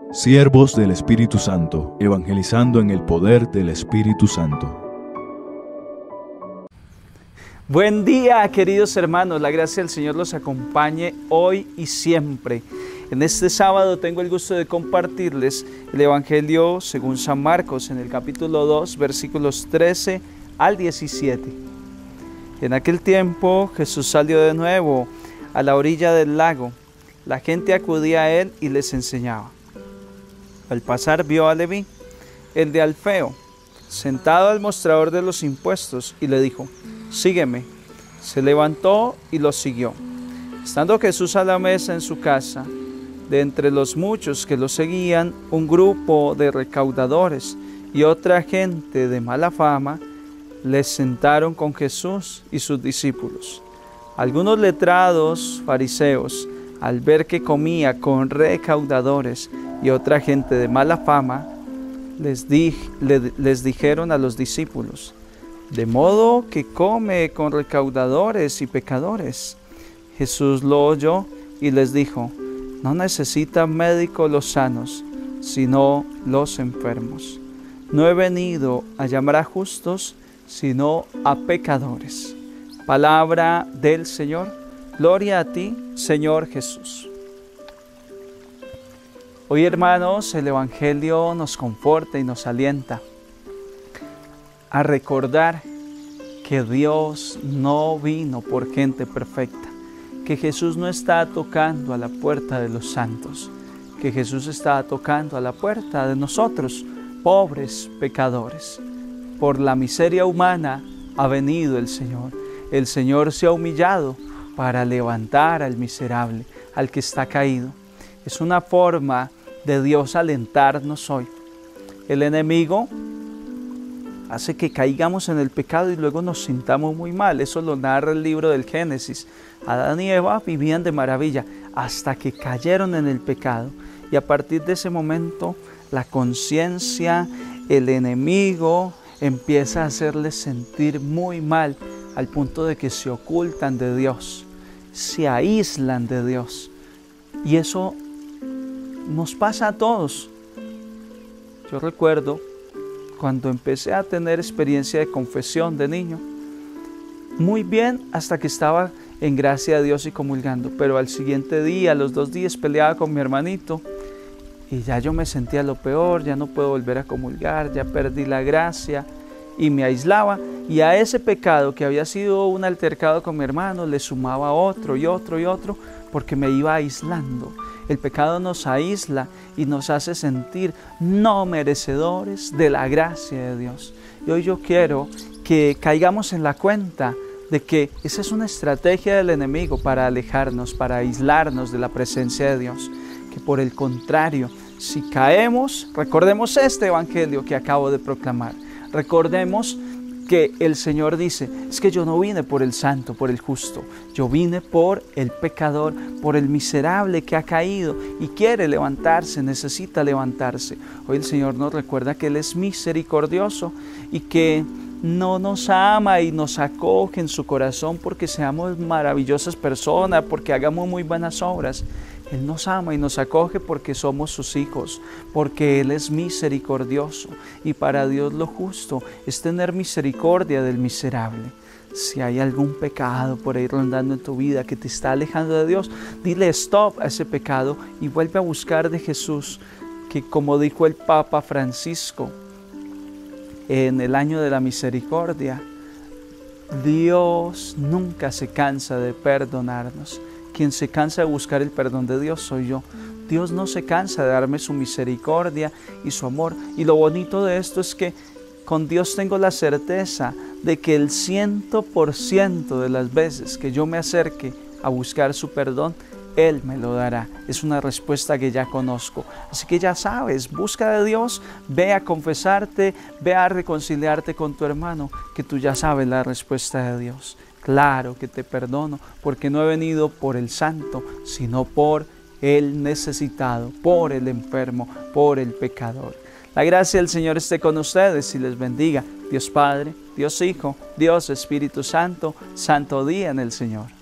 Siervos del Espíritu Santo, evangelizando en el poder del Espíritu Santo. Buen día, queridos hermanos, la gracia del Señor los acompañe hoy y siempre. En este sábado tengo el gusto de compartirles el Evangelio según San Marcos en el capítulo 2, versículos 13 al 17. En aquel tiempo Jesús salió de nuevo a la orilla del lago. La gente acudía a él y les enseñaba. Al pasar vio a Leví, el de Alfeo, sentado al mostrador de los impuestos, y le dijo: «Sígueme». Se levantó y lo siguió. Estando Jesús a la mesa en su casa, de entre los muchos que lo seguían, un grupo de recaudadores y otra gente de mala fama les sentaron con Jesús y sus discípulos. Algunos letrados fariseos, al ver que comía con recaudadores y otra gente de mala fama, les dijeron a los discípulos: «¿De modo que come con recaudadores y pecadores?». Jesús lo oyó y les dijo: «No necesitan médico los sanos, sino los enfermos. No he venido a llamar a justos, sino a pecadores». Palabra del Señor. Gloria a ti, Señor Jesús. Hoy, hermanos, el Evangelio nos conforta y nos alienta a recordar que Dios no vino por gente perfecta, que Jesús no está tocando a la puerta de los santos, que Jesús está tocando a la puerta de nosotros, pobres pecadores. Por la miseria humana ha venido el Señor. El Señor se ha humillado para levantar al miserable, al que está caído. Es una forma de Dios alentarnos hoy. El enemigo hace que caigamos en el pecado y luego nos sintamos muy mal. Eso lo narra el libro del Génesis. Adán y Eva vivían de maravilla hasta que cayeron en el pecado. Y a partir de ese momento, la conciencia, el enemigo empieza a hacerles sentir muy mal, al punto de que se ocultan de Dios, se aíslan de Dios. Y eso nos pasa a todos. Yo recuerdo cuando empecé a tener experiencia de confesión de niño, muy bien hasta que estaba en gracia de Dios y comulgando, pero al siguiente día, a los 2 días, peleaba con mi hermanito y ya yo me sentía lo peor, ya no puedo volver a comulgar, ya perdí la gracia y me aislaba, y a ese pecado que había sido un altercado con mi hermano le sumaba otro y otro y otro, porque me iba aislando. El pecado nos aísla y nos hace sentir no merecedores de la gracia de Dios. Y hoy yo quiero que caigamos en la cuenta de que esa es una estrategia del enemigo para alejarnos, para aislarnos de la presencia de Dios. Que por el contrario, si caemos, recordemos este evangelio que acabo de proclamar. Recordemos que el Señor dice: es que yo no vine por el santo, por el justo, yo vine por el pecador, por el miserable que ha caído y quiere levantarse, necesita levantarse. Hoy el Señor nos recuerda que Él es misericordioso y que no nos ama y nos acoge en su corazón porque seamos maravillosas personas, porque hagamos muy buenas obras. Él nos ama y nos acoge porque somos sus hijos, porque Él es misericordioso, y para Dios lo justo es tener misericordia del miserable. Si hay algún pecado por ahí rondando en tu vida que te está alejando de Dios, dile stop a ese pecado y vuelve a buscar de Jesús, que como dijo el Papa Francisco en el año de la misericordia, Dios nunca se cansa de perdonarnos. Quien se cansa de buscar el perdón de Dios soy yo. Dios no se cansa de darme su misericordia y su amor. Y lo bonito de esto es que con Dios tengo la certeza de que el 100% de las veces que yo me acerque a buscar su perdón, Él me lo dará. Es una respuesta que ya conozco. Así que ya sabes, busca de Dios, ve a confesarte, ve a reconciliarte con tu hermano, que tú ya sabes la respuesta de Dios. Claro que te perdono, porque no he venido por el santo, sino por el necesitado, por el enfermo, por el pecador. La gracia del Señor esté con ustedes y les bendiga. Dios Padre, Dios Hijo, Dios Espíritu Santo, santo día en el Señor.